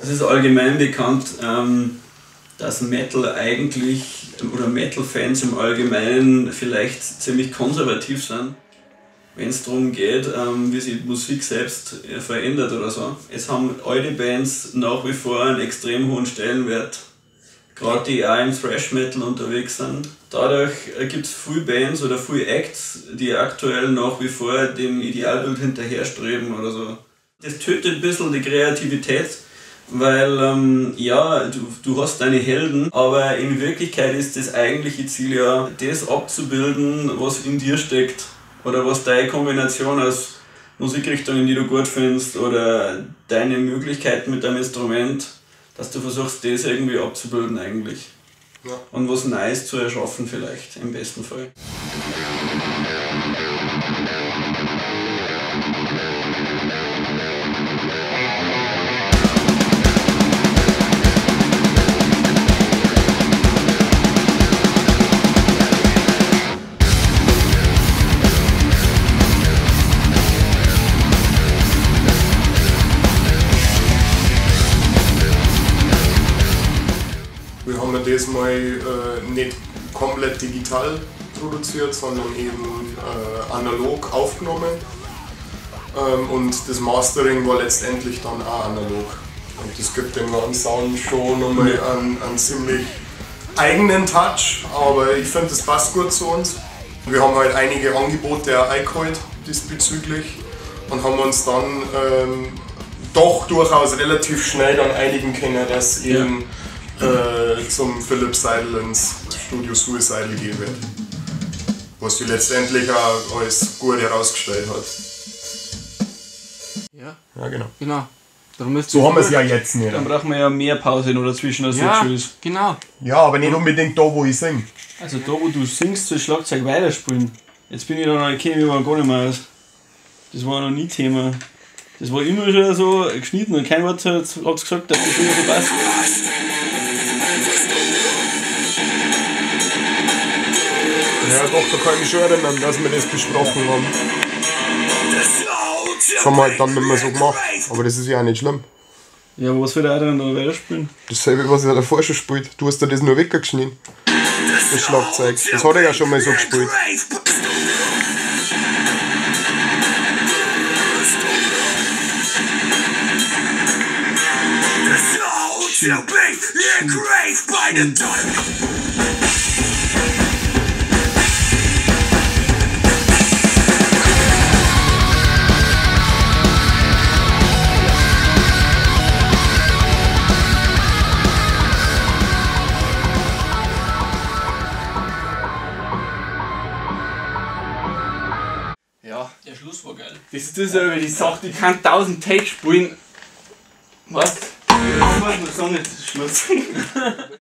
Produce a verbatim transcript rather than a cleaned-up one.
Es ist allgemein bekannt, ähm, dass Metal eigentlich, oder Metal-Fans im Allgemeinen vielleicht ziemlich konservativ sind, wenn es darum geht, ähm, wie sich die Musik selbst äh, verändert oder so. Es haben alte Bands nach wie vor einen extrem hohen Stellenwert, gerade die auch im Thrash-Metal unterwegs sind. Dadurch äh, gibt es viele Bands oder viele Acts, die aktuell nach wie vor dem Idealbild hinterherstreben oder so. Das tötet ein bisschen die Kreativität, weil ähm, ja, du, du hast deine Helden, aber in Wirklichkeit ist das eigentliche Ziel ja, das abzubilden, was in dir steckt. Oder was deine Kombination aus Musikrichtungen, die du gut findest, oder deine Möglichkeiten mit deinem Instrument, dass du versuchst, das irgendwie abzubilden eigentlich. Ja. Und was Neues zu erschaffen vielleicht, im besten Fall. Wir haben diesmal äh, nicht komplett digital produziert, sondern eben äh, analog aufgenommen. Ähm, und das Mastering war letztendlich dann auch analog. Und das gibt dem ganzen Sound schon nochmal einen, einen ziemlich eigenen Touch, aber ich finde, das passt gut zu uns. Wir haben halt einige Angebote auch eingeholt diesbezüglich und haben uns dann ähm, doch durchaus relativ schnell dann einigen können, dass eben ja. Äh, zum Philipp Seidel ins Studio Suicide gehen wird. Was sich letztendlich auch als gut herausgestellt hat. Ja, ja genau. genau. Darum so haben wir es ja jetzt nicht. Dann brauchen wir ja mehr Pause noch dazwischen, als ja, jetzt schon ist. Genau. Ja, aber nicht unbedingt da, wo ich singe. Also da, wo du singst, soll Schlagzeug weiterspielen. Jetzt bin ich da noch, ich kenne mich aber gar nicht mehr aus. Das war noch nie Thema. Das war immer schon so geschnitten und kein Wort hat es gesagt, dass das immer so passt. Ja doch, da kann ich mich schon erinnern, dass wir das besprochen haben. Das haben wir halt dann nicht mehr so gemacht, aber das ist ja auch nicht schlimm. Ja, aber was will der dann noch weiterspielen? Dasselbe, was er davor schon spielt. Du hast dir das nur weggeschnitten. Das Schlagzeug. Das hat er ja schon mal so gespielt. Ja, der Schluss war geil. Das ist das aber die Sache, ich kann tausend Takes spielen. Was? Ich muss sagen, jetzt ist Schluss.